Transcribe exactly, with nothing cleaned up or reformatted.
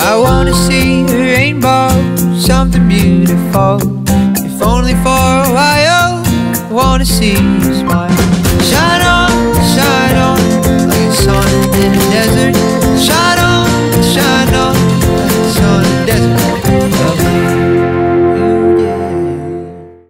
I wanna see a rainbow, something beautiful. If only for a while, I wanna see you smile. Shine on